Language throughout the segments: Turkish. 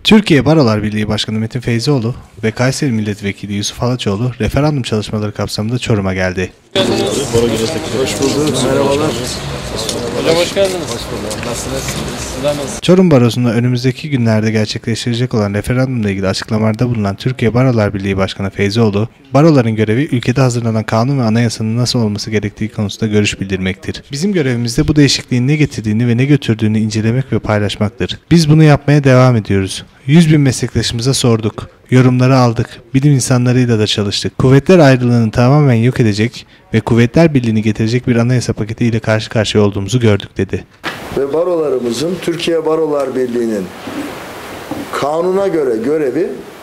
Türkiye Barolar Birliği Başkanı Metin Feyzioğlu ve Kayseri Milletvekili Yusuf Halaçoğlu referandum çalışmaları kapsamında Çorum'a geldi. Hoş bulduk. Merhabalar. Hocam hoş geldiniz. Hoş bulduk. Nasılsınız? Çorum Barosu'nda önümüzdeki günlerde gerçekleştirecek olan referandumla ilgili açıklamalarda bulunan Türkiye Barolar Birliği Başkanı Feyzioğlu, baroların görevi ülkede hazırlanan kanun ve anayasanın nasıl olması gerektiği konusunda görüş bildirmektir. Bizim görevimiz de bu değişikliğin ne getirdiğini ve ne götürdüğünü incelemek ve paylaşmaktır. Biz bunu yapmaya devam ediyoruz. 100.000 meslektaşımıza sorduk, yorumları aldık, bilim insanlarıyla da çalıştık. Kuvvetler ayrılığını tamamen yok edecek ve Kuvvetler Birliği'ni getirecek bir anayasa paketi ile karşı karşıya olduğumuzu gördük dedi. Ve barolarımızın, Türkiye Barolar Birliği'nin kanuna göre görevi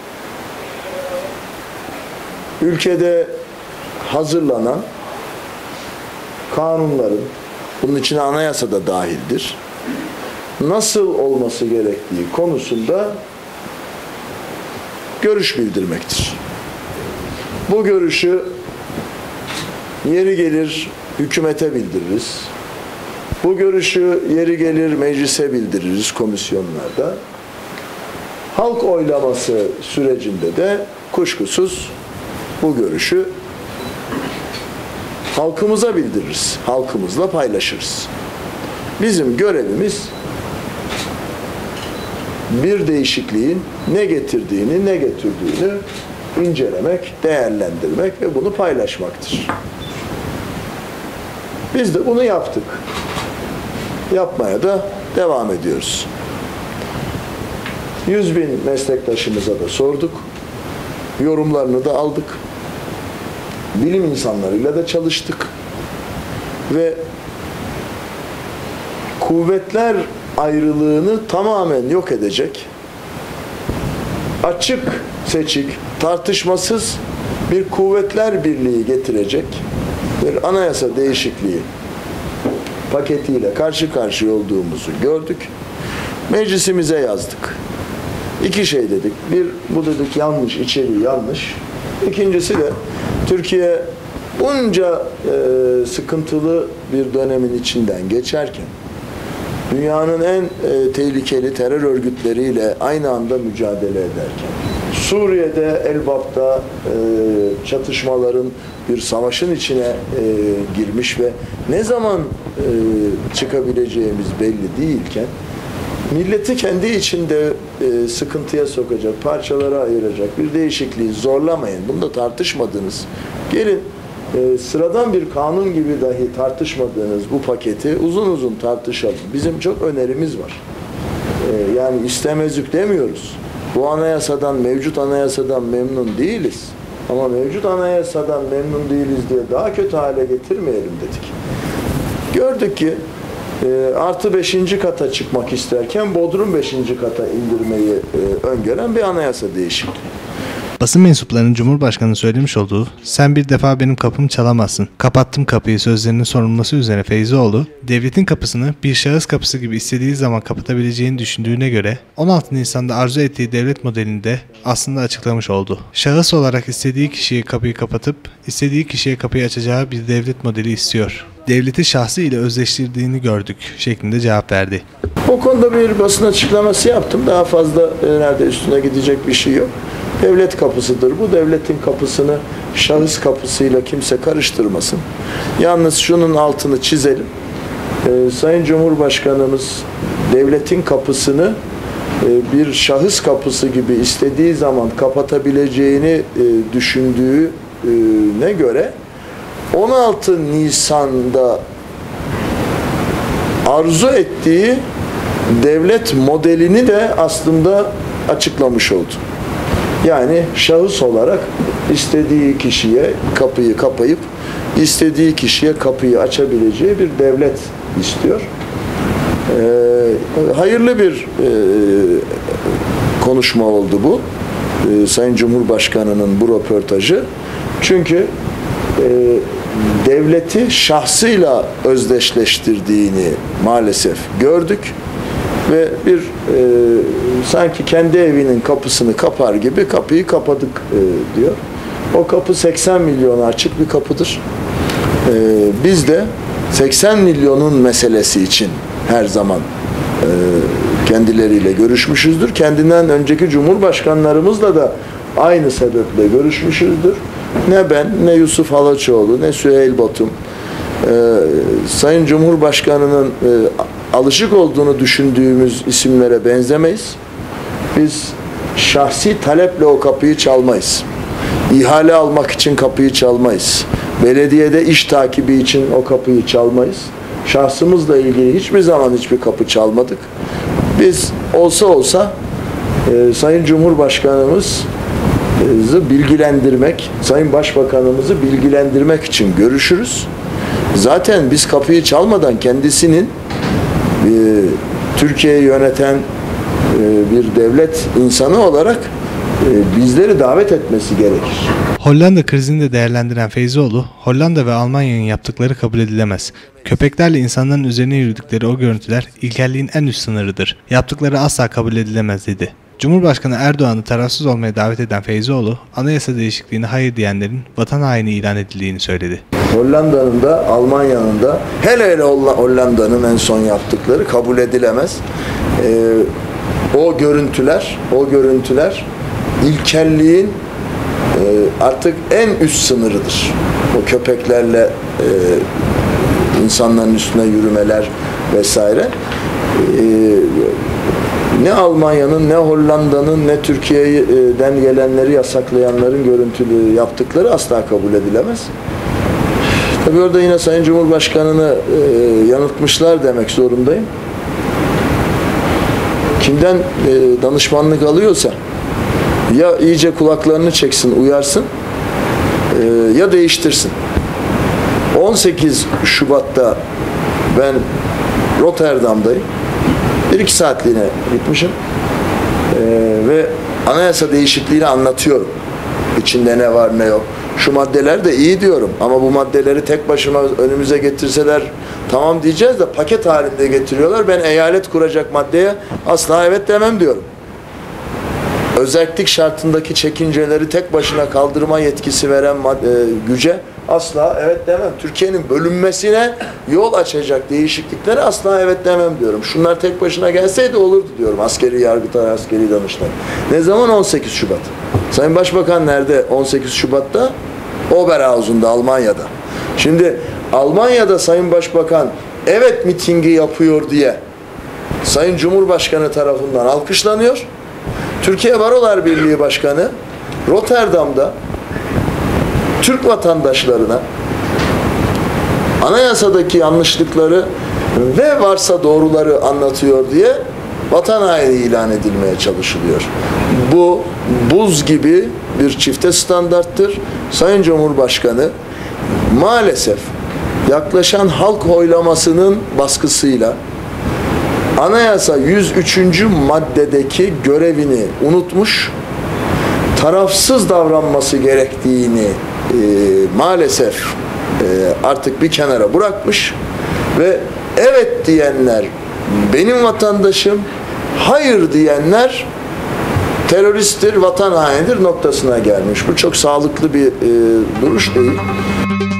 ülkede hazırlanan kanunların, bunun içine anayasa da dahildir, nasıl olması gerektiği konusunda görüş bildirmektir. Bu görüşü yeri gelir hükümete bildiririz. Bu görüşü yeri gelir meclise bildiririz komisyonlarda. Halk oylaması sürecinde de kuşkusuz bu görüşü halkımıza bildiririz. Halkımızla paylaşırız. Bizim görevimiz bir değişikliğin ne getirdiğini, ne götürdüğünü incelemek, değerlendirmek ve bunu paylaşmaktır. Biz de bunu yaptık. Yapmaya da devam ediyoruz. 100.000 meslektaşımıza da sorduk. Yorumlarını da aldık. Bilim insanlarıyla da çalıştık. Ve kuvvetler ayrılığını tamamen yok edecek, açık seçik, tartışmasız bir kuvvetler birliği getirecek bir anayasa değişikliği paketiyle karşı karşıya olduğumuzu gördük. Meclisimize yazdık. İki şey dedik. Bir, bu dedik yanlış, içeriği yanlış. İkincisi de Türkiye bunca sıkıntılı bir dönemin içinden geçerken dünyanın en tehlikeli terör örgütleriyle aynı anda mücadele ederken, Suriye'de, Elbap'ta çatışmaların bir savaşın içine girmiş ve ne zaman çıkabileceğimiz belli değilken, milleti kendi içinde sıkıntıya sokacak, parçalara ayıracak bir değişikliği zorlamayın. Bunu da tartışmadınız. Gelin sıradan bir kanun gibi dahi tartışmadığınız bu paketi uzun uzun tartışalım. Bizim çok önerimiz var. Yani istemezlik demiyoruz. Bu anayasadan, mevcut anayasadan memnun değiliz. Ama mevcut anayasadan memnun değiliz diye daha kötü hale getirmeyelim dedik. Gördük ki artı 5. kata çıkmak isterken Bodrum 5. kata indirmeyi öngören bir anayasa değişikliği. Basın mensuplarının Cumhurbaşkanı'nın söylemiş olduğu "Sen bir defa benim kapımı çalamazsın, kapattım kapıyı" sözlerinin sorulması üzerine Feyzioğlu, devletin kapısını bir şahıs kapısı gibi istediği zaman kapatabileceğini düşündüğüne göre 16 Nisan'da arzu ettiği devlet modelini de aslında açıklamış oldu. Şahıs olarak istediği kişiye kapıyı kapatıp istediği kişiye kapıyı açacağı bir devlet modeli istiyor. Devleti şahsı ile özleştirdiğini gördük şeklinde cevap verdi. O konuda bir basın açıklaması yaptım. Daha fazla herhalde üstüne gidecek bir şey yok. Devlet kapısıdır. Bu devletin kapısını şahıs kapısıyla kimse karıştırmasın. Yalnız şunun altını çizelim. Sayın Cumhurbaşkanımız devletin kapısını bir şahıs kapısı gibi istediği zaman kapatabileceğini düşündüğüne göre 16 Nisan'da arzu ettiği devlet modelini de aslında açıklamış oldu. Yani şahıs olarak istediği kişiye kapıyı kapayıp istediği kişiye kapıyı açabileceği bir devlet istiyor. Hayırlı bir konuşma oldu bu. Sayın Cumhurbaşkanı'nın bu röportajı. Çünkü devleti şahsıyla özdeşleştirdiğini maalesef gördük. Ve bir sanki kendi evinin kapısını kapar gibi kapıyı kapadık diyor. O kapı 80 milyona açık bir kapıdır. Biz de 80 milyonun meselesi için her zaman kendileriyle görüşmüşüzdür. Kendinden önceki cumhurbaşkanlarımızla da aynı sebeple görüşmüşüzdür. Ne ben, ne Yusuf Halaçoğlu, ne Süheyl Batum, Sayın Cumhurbaşkanı'nın alışık olduğunu düşündüğümüz isimlere benzemeyiz. Biz şahsi taleple o kapıyı çalmayız. İhale almak için kapıyı çalmayız. Belediyede iş takibi için o kapıyı çalmayız. Şahsımızla ilgili hiçbir zaman hiçbir kapı çalmadık. Biz olsa Sayın Cumhurbaşkanımızı bilgilendirmek, Sayın Başbakanımızı bilgilendirmek için görüşürüz. Zaten biz kapıyı çalmadan kendisinin Türkiye'yi yöneten bir devlet insanı olarak bizleri davet etmesi gerekir. Hollanda krizini de değerlendiren Feyzioğlu, Hollanda ve Almanya'nın yaptıkları kabul edilemez. Köpeklerle insanların üzerine yürüdükleri o görüntüler ilkelliğin en üst sınırıdır. Yaptıkları asla kabul edilemez dedi. Cumhurbaşkanı Erdoğan'ı tarafsız olmaya davet eden Feyzioğlu, anayasa değişikliğine hayır diyenlerin vatan haini ilan edildiğini söyledi. Hollanda'nın da Almanya'nın da hele Hollanda'nın en son yaptıkları kabul edilemez. O görüntüler ilkelliğin artık en üst sınırıdır. O köpeklerle insanların üstüne yürümeler vesaire. Ne Almanya'nın, ne Hollanda'nın, ne Türkiye'den gelenleri yasaklayanların görüntülü yaptıkları asla kabul edilemez. Tabii orada yine Sayın Cumhurbaşkanı'nı yanıltmışlar demek zorundayım. Kimden danışmanlık alıyorsa ya iyice kulaklarını çeksin, uyarsın ya değiştirsin. 18 Şubat'ta ben Rotterdam'dayım. 1-2 saatliğine gitmişim ve anayasa değişikliğini anlatıyorum. İçinde ne var ne yok. Şu maddeler de iyi diyorum ama bu maddeleri tek başına önümüze getirseler tamam diyeceğiz de paket halinde getiriyorlar. Ben eyalet kuracak maddeye asla evet demem diyorum. Özellik şartındaki çekinceleri tek başına kaldırma yetkisi veren güce asla evet demem. Türkiye'nin bölünmesine yol açacak değişikliklere asla evet demem diyorum. Şunlar tek başına gelseydi olurdu diyorum. Askeri Yargıtay, askeri Danıştay. Ne zaman? 18 Şubat. Sayın Başbakan nerede 18 Şubat'ta? Oberhausen'da, Almanya'da. Şimdi Almanya'da Sayın Başbakan evet mitingi yapıyor diye Sayın Cumhurbaşkanı tarafından alkışlanıyor. Türkiye Barolar Birliği Başkanı Rotterdam'da Türk vatandaşlarına anayasadaki yanlışlıkları ve varsa doğruları anlatıyor diye vatan haini ilan edilmeye çalışılıyor. Bu buz gibi bir çifte standarttır. Sayın Cumhurbaşkanı maalesef yaklaşan halk oylamasının baskısıyla anayasa 103. maddedeki görevini unutmuş, tarafsız davranması gerektiğini maalesef artık bir kenara bırakmış ve evet diyenler benim vatandaşım, hayır diyenler teröristtir, vatan hainidir noktasına gelmiş. Bu çok sağlıklı bir duruş değil.